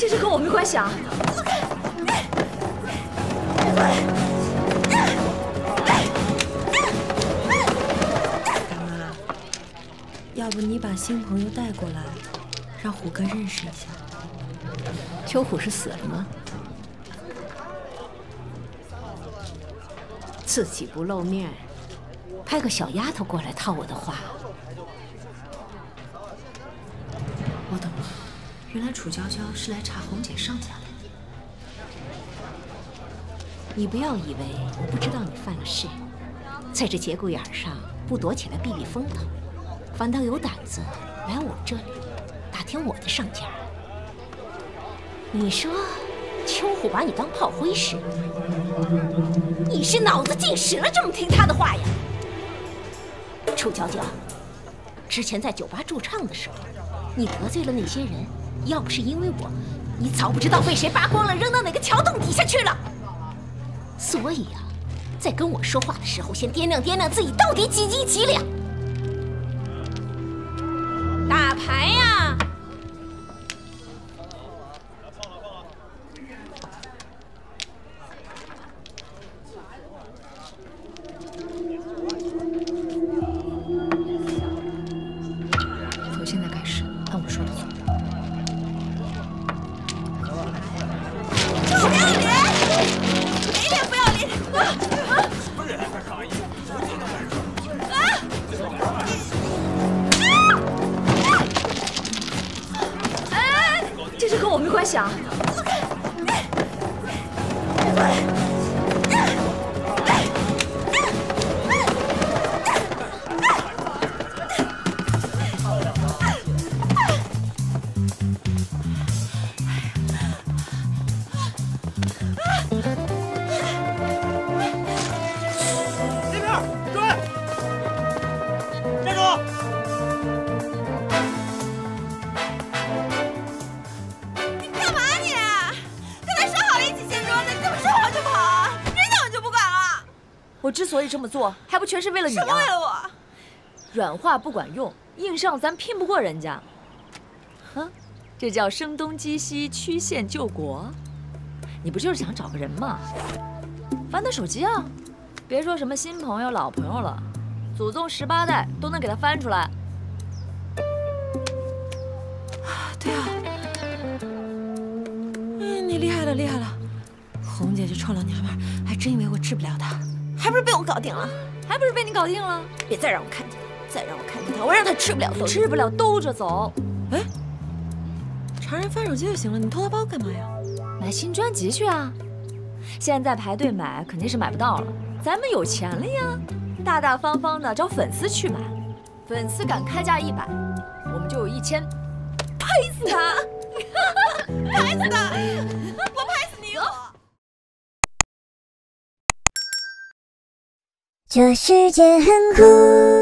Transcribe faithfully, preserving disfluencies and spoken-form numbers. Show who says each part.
Speaker 1: 这事和我没关系啊！
Speaker 2: 大妈，要不你把新朋友带过来，让虎哥认识一下。
Speaker 1: 秋虎是死了吗？自己不露面，派个小丫头过来套我的话。
Speaker 2: 我懂了，原来楚娇娇是来查红姐上家的。
Speaker 1: 你不要以为我不知道你犯了事，在这节骨眼上不躲起来避避风头，反倒有胆子来我这里打听我的上家。你说秋虎把你当炮灰使，你是脑子进屎了这么听他的话呀？楚娇娇，之前在酒吧驻唱的时候，你得罪了那些人，要不是因为我，你早不知道被谁扒光了扔到哪个桥洞底下去了。所以啊，在跟我说话的时候，先掂量掂量自己到底几斤几两。打牌呀！
Speaker 2: 从现在开始，按我说的做。
Speaker 3: 臭不要脸！没脸不要脸！啊啊！不是，啊！
Speaker 1: 哎，这事和我没关系啊！
Speaker 4: 我之所以这么做，还不全是为了你啊？
Speaker 3: 什么为了我？
Speaker 4: 软话不管用，硬上咱拼不过人家。啊，这叫声东击西，曲线救国。你不就是想找个人吗？翻他手机啊，别说什么新朋友、老朋友了，祖宗十八代都能给他翻出来。
Speaker 2: 对啊，嗯，你厉害了，厉害了！红姐这臭老娘们儿，还真以为我治不了她。
Speaker 3: 还不是被我搞定了，
Speaker 4: 还不是被你搞定了？
Speaker 3: 别再让我看见他，再让我看见他，我让他吃不了兜，
Speaker 4: 吃不了兜着走。
Speaker 2: 哎，查人翻手机就行了，你偷他包干嘛呀？
Speaker 4: 买新专辑去啊！现在排队买肯定是买不到了，咱们有钱了呀，大大方方的找粉丝去买，粉丝敢开价一百，我们就有一千，拍死他！
Speaker 3: 拍死他！我拍死你！我。
Speaker 5: 这世界很酷。